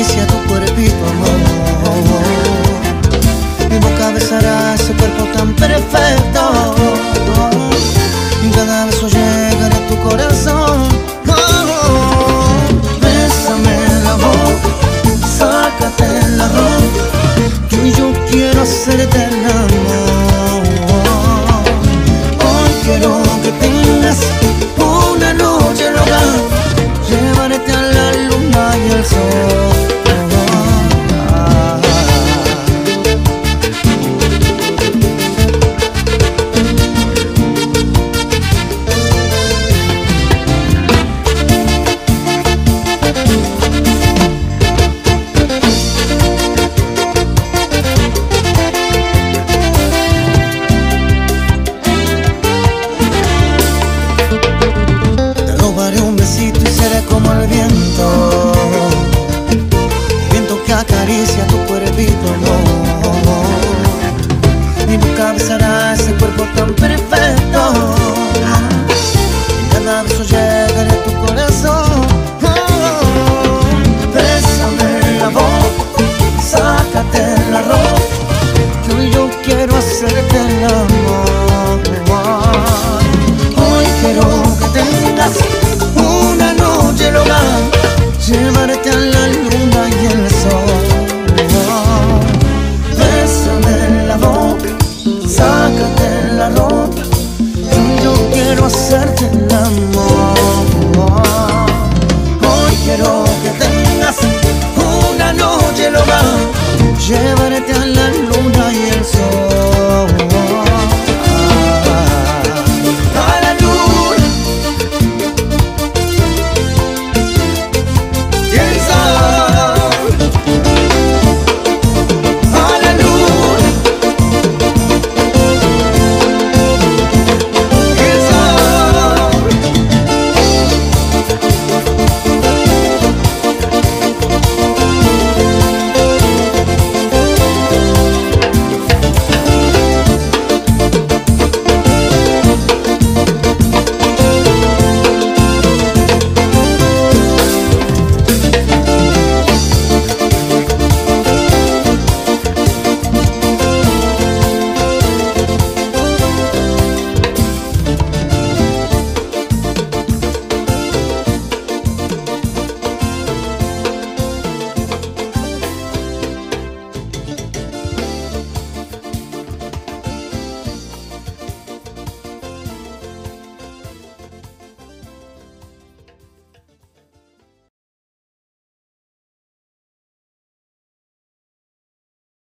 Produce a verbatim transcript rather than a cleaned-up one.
acaricia tu cuerpito, amor. Mi boca besará ese cuerpo tan perfecto, y cada beso llegará a tu corazón. Bésame la boca, sácate la ropa, yo y yo quiero hacerte el amor. Hoy quiero que tengas una noche loca, llevarte a la luna y al sol. Como el viento, el viento que acaricia tu cuerpito, amor. Mi boca besará ese cuerpo tan perfecto, y cada beso llegará a tu corazón. Bésame la boca, sácate la ropa, yo y yo quiero hacerte el amor.